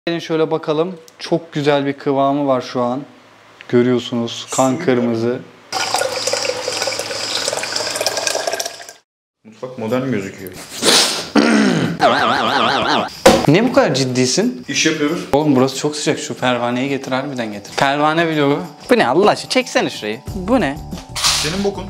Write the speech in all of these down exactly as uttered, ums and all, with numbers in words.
Gelin şöyle bakalım. Çok güzel bir kıvamı var şu an. Görüyorsunuz kan kırmızı. Mutfak modern gözüküyor. Ne bu kadar ciddisin? İş yapıyoruz. Oğlum burası çok sıcak. Şu pervaneyi getir, harbiden getir. Pervane vlogu. Bu ne Allah aşkına? Çeksene şurayı. Bu ne? Senin bokun.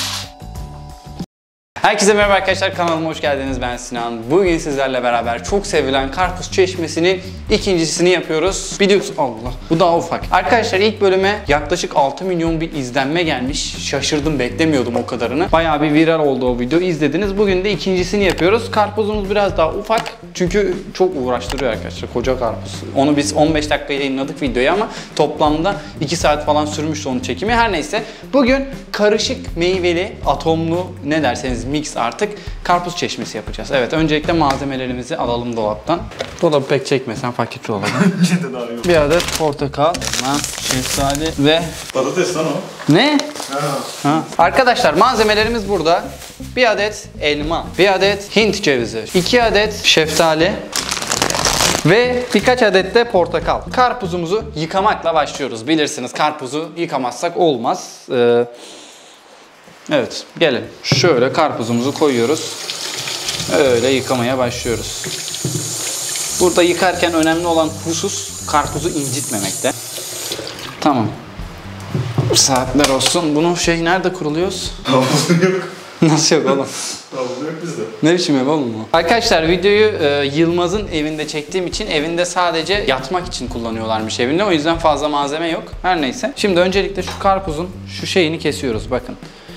Herkese merhaba arkadaşlar, kanalıma hoş geldiniz. Ben Sinan. Bugün sizlerle beraber çok sevilen Karpuz Çeşmesi'nin ikincisini yapıyoruz. Biliyorsunuz Allah, bu daha ufak. Arkadaşlar ilk bölüme yaklaşık altı milyon bir izlenme gelmiş. Şaşırdım, beklemiyordum o kadarını. Bayağı bir viral oldu o video, izlediniz. Bugün de ikincisini yapıyoruz. Karpuzumuz biraz daha ufak. Çünkü çok uğraştırıyor arkadaşlar, koca karpuz. Onu biz on beş dakika yayınladık videoyu ama toplamda iki saat falan sürmüştü onun çekimi. Her neyse. Bugün karışık meyveli, atomlu, ne derseniz mix artık karpuz çeşmesi yapacağız. Evet, öncelikle malzemelerimizi alalım dolaptan. Dolabı pek çekmesen fakir olalım. Bir adet portakal, şeftali ve patates lan o. Ne? Ha. Ha. Arkadaşlar malzemelerimiz burada. Bir adet elma, bir adet Hint cevizi, iki adet şeftali ve birkaç adet de portakal. Karpuzumuzu yıkamakla başlıyoruz. Bilirsiniz, karpuzu yıkamazsak olmaz. Ee, Evet, gelin. Şöyle karpuzumuzu koyuyoruz. Öyle yıkamaya başlıyoruz. Burada yıkarken önemli olan husus karpuzu incitmemekte. Tamam. Saatler olsun. Bunu şey nerede kuruluyoruz? Havuzun yok. Nasıl yok oğlum? Havuzun yok bizde. Ne biçim ev oğlum bu? Arkadaşlar videoyu e, Yılmaz'ın evinde çektiğim için evinde sadece yatmak için kullanıyorlarmış evinde. O yüzden fazla malzeme yok. Her neyse. Şimdi öncelikle şu karpuzun şu şeyini kesiyoruz. Bakın.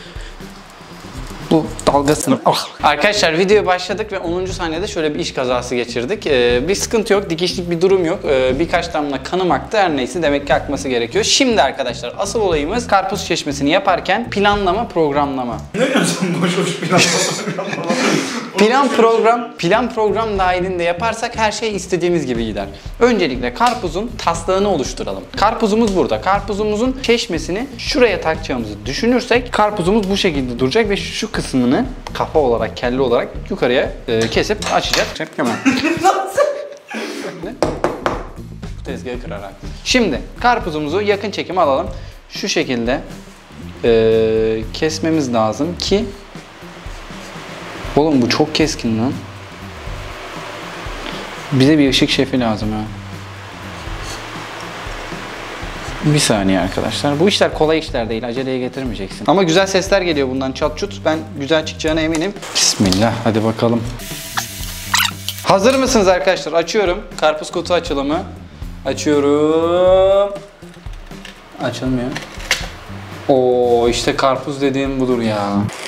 Bu dalgasını. Oh. Arkadaşlar videoya başladık ve onuncu saniyede şöyle bir iş kazası geçirdik. Ee, bir sıkıntı yok, dikişlik bir durum yok. Ee, birkaç damla kanım aktı, her neyse, demek ki akması gerekiyor. Şimdi arkadaşlar asıl olayımız karpuz çeşmesini yaparken planlama, programlama. Ne diyorsun boş boş planlama programlama? Plan program, plan program dahilinde yaparsak her şey istediğimiz gibi gider. Öncelikle karpuzun taslağını oluşturalım. Karpuzumuz burada. Karpuzumuzun çeşmesini şuraya takacağımızı düşünürsek karpuzumuz bu şekilde duracak ve şu kısmını kafa olarak, kelle olarak yukarıya e, kesip açacağız. Hemen. Tezgahı kırarak. Şimdi karpuzumuzu yakın çekim alalım. Şu şekilde e, kesmemiz lazım ki. Oğlum bu çok keskin lan. Bize bir ışık şefi lazım ha. Bir saniye arkadaşlar. Bu işler kolay işler değil. Aceleye getirmeyeceksin. Ama güzel sesler geliyor bundan, çat çut. Ben güzel çıkacağına eminim. Bismillah. Hadi bakalım. Hazır mısınız arkadaşlar? Açıyorum. Karpuz kutu açılımı. Açıyorum. Açılmıyor. Oo, işte karpuz dediğim budur ya.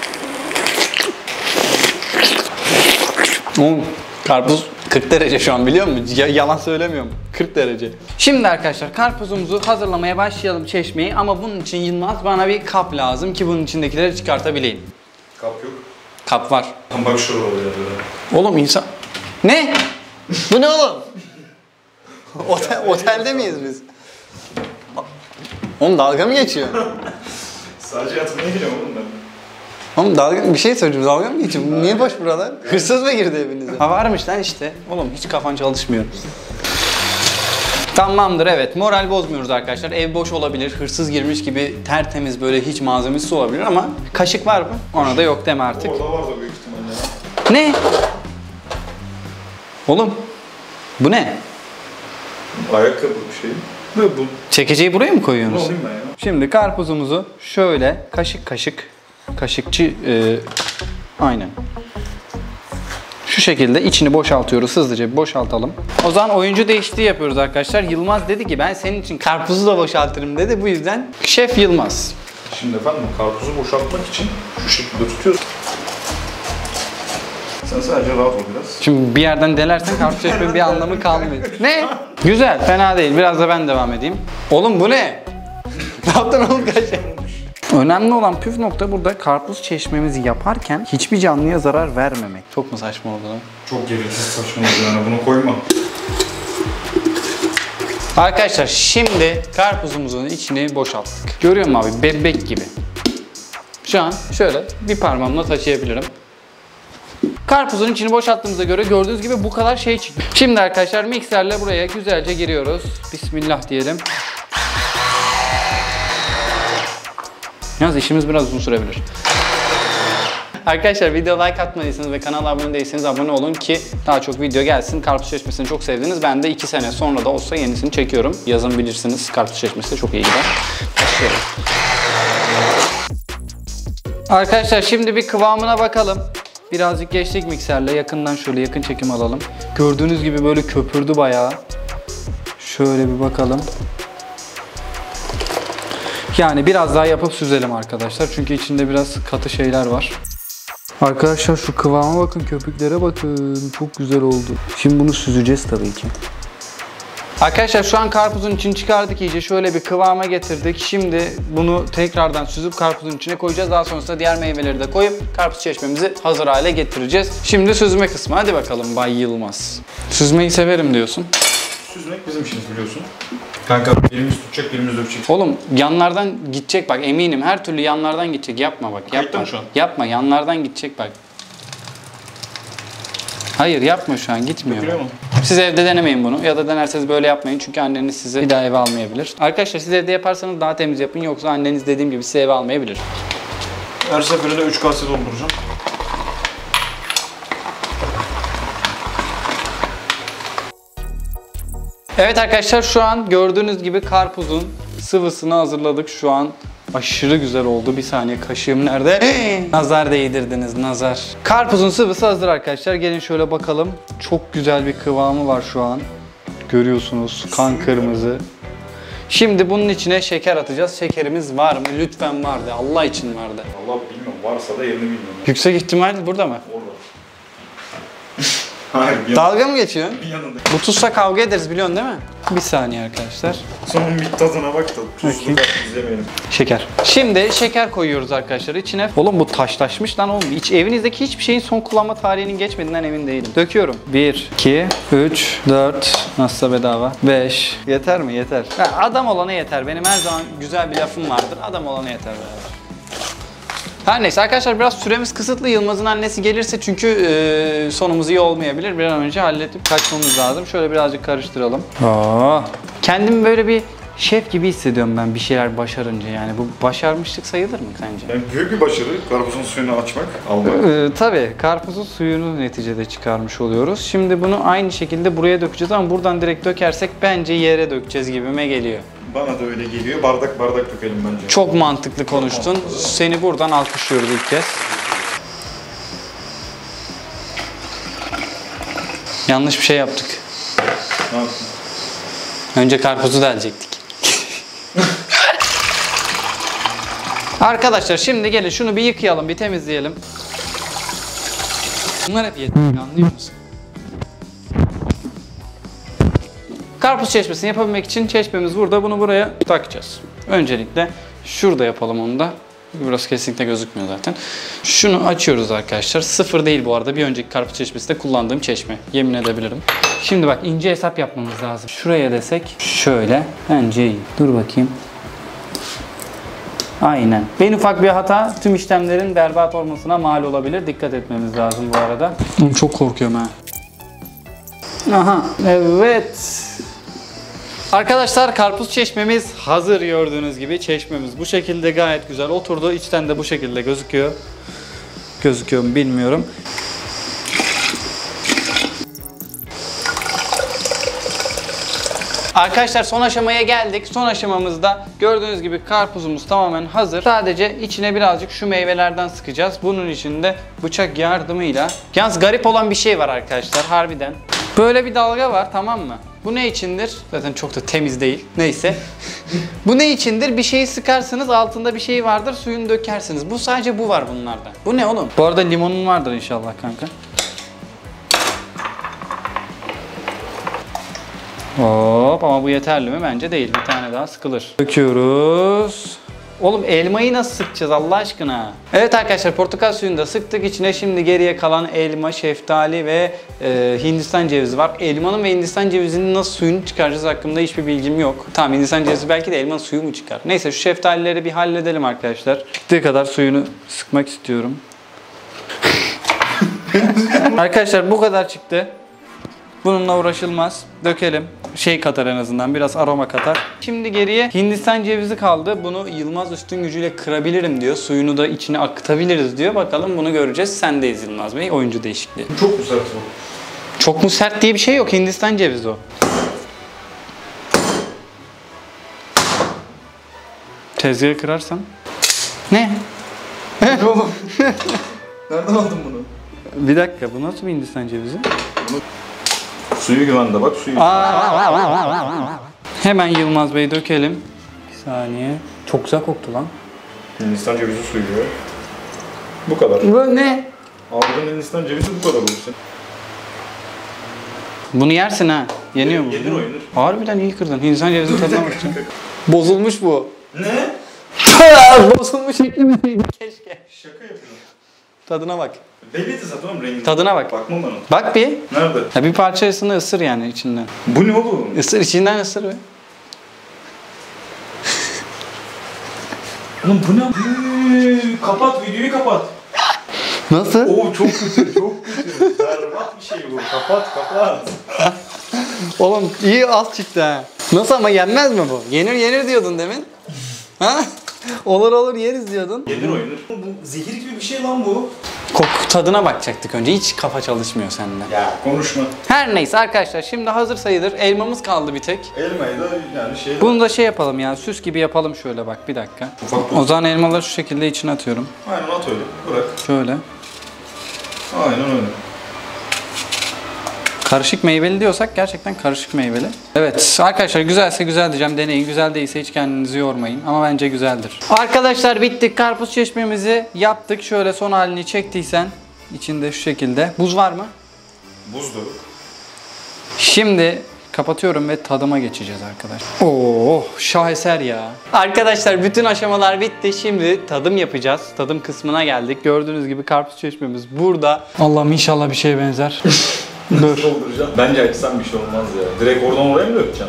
Oğlum, karpuz kırk derece şu an, biliyor musun? Y yalan söylemiyorum. kırk derece. Şimdi arkadaşlar karpuzumuzu hazırlamaya başlayalım, çeşmeyi. Ama bunun için Yılmaz bana bir kap lazım ki bunun içindekileri çıkartabileyim. Kap yok. Kap var. Tam bak şurada oluyor. Oğlum insan... Ne? Bu ne oğlum? Otel, otelde miyiz biz? Oğlum dalga mı geçiyor? Sadece yatmaya geliyorum oğlum ben. Oğlum dalga, bir şey söyleyeceğim, dalga mı geçiyor? Niye boş buralar? Hırsız mı girdi evinize? Ha varmış lan işte. Oğlum hiç kafan çalışmıyor. Tamamdır, evet. Moral bozmuyoruz arkadaşlar. Ev boş olabilir, hırsız girmiş gibi tertemiz, böyle hiç malzemesiz olabilir ama kaşık var mı? Ona da yok deme artık. Orada var da büyük ihtimalle. Ne? Oğlum bu ne? Ayakkabı bir şey. Ne bu? Çekeceği buraya mı koyuyorsunuz? Ne olayım ben ya? Şimdi karpuzumuzu şöyle kaşık kaşık, kaşıkçı e, aynen. Şu şekilde içini boşaltıyoruz. Hızlıca bir boşaltalım. O zaman oyuncu değişikliği yapıyoruz arkadaşlar. Yılmaz dedi ki ben senin için karpuzu da boşaltırım dedi. Bu yüzden Şef Yılmaz. Şimdi efendim karpuzu boşaltmak için şu şekilde tutuyoruz. Sen sadece rahat ol biraz. Şimdi bir yerden delersen karpuz çeşmenin bir anlamı kalmıyor. Ne? Güzel, fena değil. Biraz da ben devam edeyim. Oğlum bu ne? Ne yaptın oğlum kaşık? Önemli olan püf nokta burada karpuz çeşmemizi yaparken hiçbir canlıya zarar vermemek. Çok mu saçma oldu lan? Çok gereksiz saçma oldu yani, bunu koyma. Arkadaşlar şimdi karpuzumuzun içini boşalttık. Görüyor musun abi? Bebek gibi. Şu an şöyle bir parmağımla taşıyabilirim. Karpuzun içini boşalttığımıza göre gördüğünüz gibi bu kadar şey çıktı. Şimdi arkadaşlar mikserle buraya güzelce giriyoruz. Bismillah diyelim. Yalnız işimiz biraz uzun sürebilir. Arkadaşlar video like atmadıysanız ve kanala abone değilseniz abone olun ki daha çok video gelsin. Karpuz çeşmesini çok sevdiniz. Ben de iki sene sonra da olsa yenisini çekiyorum. Yazın bilirsiniz karpuz çeşmesi de çok iyi gider. Başlayalım. Arkadaşlar şimdi bir kıvamına bakalım. Birazcık geçtik mikserle. Yakından şöyle yakın çekim alalım. Gördüğünüz gibi böyle köpürdü bayağı. Şöyle bir bakalım. Yani biraz daha yapıp süzelim arkadaşlar. Çünkü içinde biraz katı şeyler var. Arkadaşlar şu kıvama bakın, köpüklere bakın. Çok güzel oldu. Şimdi bunu süzeceğiz tabii ki. Arkadaşlar şu an karpuzun içini çıkardık iyice. Şöyle bir kıvama getirdik. Şimdi bunu tekrardan süzüp karpuzun içine koyacağız. Daha sonrasında diğer meyveleri de koyup karpuz çeşmemizi hazır hale getireceğiz. Şimdi süzme kısmı. Hadi bakalım Bay Yılmaz. Süzmeyi severim diyorsun. Süzmek bizim işimiz biliyorsun. Kanka birimiz tutacak, birimiz dökecek. Oğlum yanlardan gidecek bak, eminim her türlü yanlardan gidecek. Yapma bak. Kayıtta Yapma mı şu an? Yapma, yanlardan gidecek bak. Hayır yapma, şu an gitmiyor. Dökülüyor mu? Siz evde denemeyin bunu ya da denerseniz böyle yapmayın çünkü anneniz sizi bir daha eve almayabilir. Arkadaşlar siz evde yaparsanız daha temiz yapın, yoksa anneniz dediğim gibi sizi eve almayabilir. Her seferinde üç kase dolduracağım. Evet arkadaşlar şu an gördüğünüz gibi karpuzun sıvısını hazırladık. Şu an aşırı güzel oldu. Bir saniye, kaşığım nerede? Nazar değdirdiniz, nazar. Karpuzun sıvısı hazır arkadaşlar. Gelin şöyle bakalım. Çok güzel bir kıvamı var şu an. Görüyorsunuz, kan kırmızı. Şimdi bunun içine şeker atacağız. Şekerimiz var mı? Lütfen vardı. Allah için vardı. Allah bilmiyorum. Varsa da yerini bilmiyorum. Yüksek ihtimal burada mı? Orada. Hayır, bir Dalga mı geçiyorsun? Bir yanında. Bu tuzla kavga ederiz biliyorsun değil mi? Bir saniye arkadaşlar. Son bir tadına bak da tuzlu Bakayım. da izlemeyelim. Şeker. Şimdi şeker koyuyoruz arkadaşlar içine. Oğlum bu taşlaşmış lan oğlum. Hiç evinizdeki hiçbir şeyin son kullanma tarihinin geçmediğinden emin değilim. Döküyorum. bir, iki, üç, dört. Nasılsa bedava. beş. Yeter mi? Yeter. Ha, adam olana yeter. Benim her zaman güzel bir lafım vardır. Adam olana yeter. Her neyse arkadaşlar biraz süremiz kısıtlı. Yılmaz'ın annesi gelirse çünkü e, sonumuz iyi olmayabilir. Bir an önce halledip kaçmamız lazım. Şöyle birazcık karıştıralım. Aa. Kendimi böyle bir şef gibi hissediyorum ben bir şeyler başarınca yani. Bu başarmışlık sayılır mı sence? Yani büyük bir başarı karpuzun suyunu açmak, almak. Ee, tabii karpuzun suyunu neticede çıkarmış oluyoruz. Şimdi bunu aynı şekilde buraya dökeceğiz ama buradan direkt dökersek bence yere dökeceğiz gibime geliyor. Bana da öyle geliyor. Bardak bardak dökelim bence. Çok mantıklı konuştun. Seni buradan alkışlıyoruz ilk kez. Yanlış bir şey yaptık. Ne yaptın? Önce karpuzu delecektik. Arkadaşlar şimdi gelin şunu bir yıkayalım, bir temizleyelim. Bunlar hep yeter, anlıyor musun? Karpuz çeşmesini yapabilmek için çeşmemiz burada. Bunu buraya takacağız. Öncelikle şurada yapalım onu da. Burası kesinlikle gözükmüyor zaten. Şunu açıyoruz arkadaşlar. Sıfır değil bu arada. Bir önceki karpuz çeşmesinde kullandığım çeşme. Yemin edebilirim. Şimdi bak ince hesap yapmamız lazım. Şuraya desek şöyle. Bence iyi. Dur bakayım. Aynen. En ufak bir hata tüm işlemlerin berbat olmasına mal olabilir. Dikkat etmemiz lazım bu arada. Çok korkuyorum ha. Aha. Evet. Arkadaşlar karpuz çeşmemiz hazır, gördüğünüz gibi çeşmemiz bu şekilde gayet güzel oturdu. İçten de bu şekilde gözüküyor. Gözüküyor mu bilmiyorum. Arkadaşlar son aşamaya geldik. Son aşamamızda gördüğünüz gibi karpuzumuz tamamen hazır. Sadece içine birazcık şu meyvelerden sıkacağız. Bunun için de bıçak yardımıyla. Yalnız garip olan bir şey var arkadaşlar harbiden. Böyle bir dalga var, tamam mı? Bu ne içindir? Zaten çok da temiz değil. Neyse. Bu ne içindir? Bir şeyi sıkarsınız, altında bir şey vardır, suyunu dökersiniz. Bu sadece bu var bunlarda. Bu ne oğlum? Bu arada limonun vardır inşallah kanka. Hop, ama bu yeterli mi? Bence değil. Bir tane daha sıkılır. Döküyoruz. Oğlum elmayı nasıl sıkacağız Allah aşkına? Evet arkadaşlar portakal suyunu da sıktık. İçine şimdi geriye kalan elma, şeftali ve e, Hindistan cevizi var. Elmanın ve Hindistan cevizinin nasıl suyunu çıkaracağız hakkında hiçbir bilgim yok. Tamam, Hindistan cevizi belki de elmanın suyu mu çıkar? Neyse şu şeftalileri bir halledelim arkadaşlar. Çıktığı kadar suyunu sıkmak istiyorum. Arkadaşlar bu kadar çıktı. Bununla uğraşılmaz. Dökelim. Şey katar en azından. Biraz aroma katar. Şimdi geriye Hindistan cevizi kaldı. Bunu Yılmaz üstün gücüyle kırabilirim diyor. Suyunu da içine akıtabiliriz diyor. Bakalım bunu göreceğiz. Sendeyiz Yılmaz Bey. Oyuncu değişikliği. Çok mu sert bu? Çok mu sert diye bir şey yok. Hindistan cevizi o. Tezgahı kırarsan. Ne? Oğlum. Nereden aldın bunu? Bir dakika. Bu nasıl bir Hindistan cevizi? Bunu... Suyu güvende bak suyu. Aa, hemen Yılmaz Bey dökelim. Bir saniye. Çok güzel koktu lan. Hindistan cevizi suyu ya. Bu kadar. Bu ne? Aldığın Hindistan cevizi bu kadar olur senin. Bunu yersin ha. Yeniyor mu? Yenir o yenir. Harbiden iyi kırdın. Hindistan cevizi tadına bakacağım. Bozulmuş bu. Ne? Bozulmuş eklemeseydim keşke. Şaka yapıyorsun. Tadına bak. Belliydi zaten oğlum rengini. Tadına bak. Bakmam ben ona. Bak bir. Nerede? Ya bir parçasını ısır yani içinden. Bu ne oğlum? Isır içinden ısır be. Oğlum bu ne? Eee, kapat videoyu kapat. Nasıl? Oo çok kötü çok kötü. Berbat bir şey bu. Kapat kapat. Oğlum iyi az çıktı ha. Nasıl ama yenmez mi bu? Yenir yenir diyordun demin. Ha? Olur olur yeriz diyordun. Yenir o yenir. Bu zehir gibi bir şey lan bu. Koku tadına bakacaktık önce. Hiç kafa çalışmıyor sende. Ya konuşma. Her neyse arkadaşlar şimdi hazır sayılır. Elmamız kaldı bir tek. Elmayı da yani şey... Bunu da şey yapalım ya. Süs gibi yapalım şöyle bak bir dakika. Ufak O zaman elmaları şu şekilde içine atıyorum. Aynen at öyle. Bırak. Şöyle. Aynen öyle. Karışık meyveli diyorsak gerçekten karışık meyveli. Evet arkadaşlar güzelse güzel diyeceğim. Deneyin. Güzel değilse hiç kendinizi yormayın. Ama bence güzeldir. Arkadaşlar bittik. Karpuz çeşmemizi yaptık. Şöyle son halini çektiysen içinde şu şekilde. Buz var mı? Buzdu. Şimdi kapatıyorum ve tadıma geçeceğiz arkadaşlar. Oo, şaheser ya. Arkadaşlar bütün aşamalar bitti. Şimdi tadım yapacağız. Tadım kısmına geldik. Gördüğünüz gibi karpuz çeşmemiz burada. Allah'ım inşallah bir şeye benzer. Dur. Dolduracağım. Bence açsam bir şey olmaz ya. Direkt oradan oraya mı dökeceğim?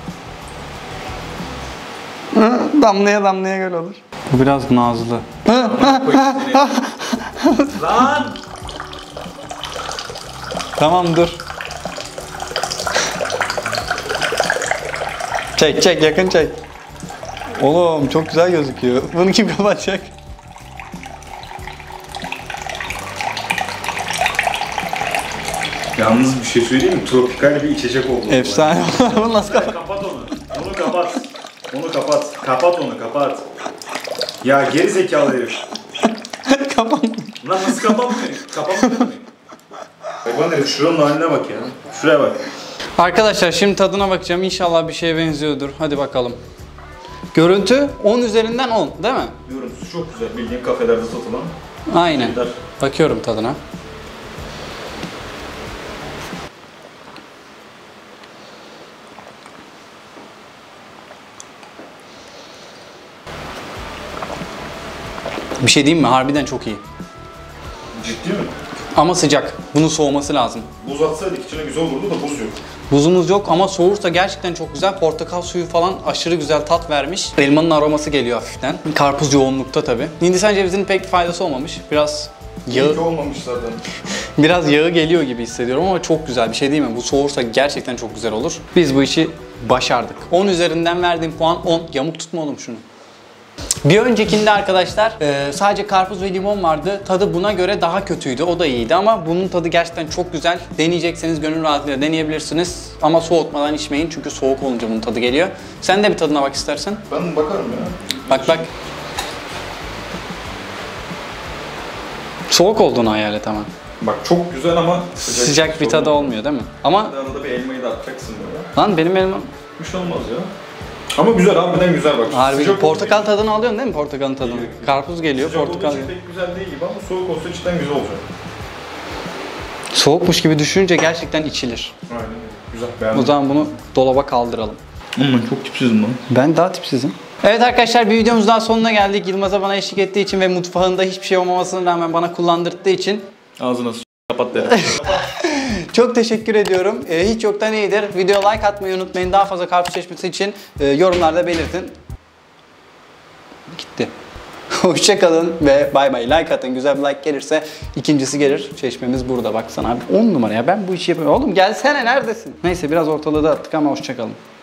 Damlaya damlaya göl olur. Bu biraz nazlı. Lan! Tamam dur. Çek çek yakın çek. Oğlum çok güzel gözüküyor. Bunu kim kapatacak? Yalnız bir şey söyleyeyim mi? Tropikal bir içecek oldu. Efsane. Bunu nasıl kapat? Kapat onu. Onu kapat. Onu kapat. Kapat onu kapat. Ya geri zekalı herif. Kapat. Lan nasıl kapatmıyor? Kapatmıyor mu? Hayvan herif şuranın haline bak ya. Şuraya bak. Arkadaşlar şimdi tadına bakacağım. İnşallah bir şeye benziyordur. Hadi bakalım. Görüntü on üzerinden on değil mi? Görüntüsü çok güzel. Bildiğin kafelerde satılan. Aynen. şeyler. Bakıyorum tadına. Bir şey diyeyim mi? Harbiden çok iyi. Ciddi mi? Ama sıcak. Bunun soğuması lazım. Buz atsaydık içine güzel olurdu da buz yok. Buzumuz yok ama soğursa gerçekten çok güzel. Portakal suyu falan aşırı güzel tat vermiş. Elmanın aroması geliyor hafiften. Karpuz yoğunlukta tabii. Hindistan cevizinin pek bir faydası olmamış. Biraz yağı, İyi olmamış zaten. biraz yağı geliyor gibi hissediyorum ama çok güzel. Bir şey değil mi? Bu soğursa gerçekten çok güzel olur. Biz bu işi başardık. on üzerinden verdiğim puan on. Yamuk tutma oğlum şunu. Bir öncekinde arkadaşlar e, sadece karpuz ve limon vardı. Tadı buna göre daha kötüydü. O da iyiydi ama bunun tadı gerçekten çok güzel. Deneyecekseniz gönül rahatlığıyla deneyebilirsiniz. Ama soğutmadan içmeyin çünkü soğuk olunca bunun tadı geliyor. Sen de bir tadına bak istersen. Ben bakarım ya. Bak bak. Soğuk olduğunu hayal et ama. Bak çok güzel ama sıcak, Sıcak bir tadı olmuyor değil mi? Ama Arada bir elmayı da atacaksın böyle. lan benim elmam Bir şey olmaz ya. Ama güzel harbiden güzel bak. harbi Sıcak portakal olunca- tadını alıyorsun değil mi portakalın tadını? Geliyor. Karpuz geliyor, Sıcak portakal olduğu için geliyor. pek güzel değil gibi ama soğuk olsa cidden güzel olacak. Soğukmuş gibi düşününce gerçekten içilir. Aynen öyle. Güzel beğendim. O zaman bunu dolaba kaldıralım. Aman çok tipsizim lan. Ben daha tipsizim. Evet arkadaşlar bir videomuz daha sonuna geldik. Yılmaz'a bana eşlik ettiği için ve mutfağında hiçbir şey olmamasına rağmen bana kullandırdığı için Ağzına s*** kapat derim. çok teşekkür ediyorum. Ee, hiç yoktan iyidir. Videoya like atmayı unutmayın. Daha fazla karpuz çeşmesi için e, yorumlarda belirtin. Gitti. Hoşçakalın ve bay bay. Like atın. Güzel bir like gelirse ikincisi gelir. Çeşmemiz burada. Baksana abi. on numara ya. Ben bu işi yapıyorum. Oğlum gelsene, neredesin? Neyse biraz ortalığı dağıttık ama hoşçakalın.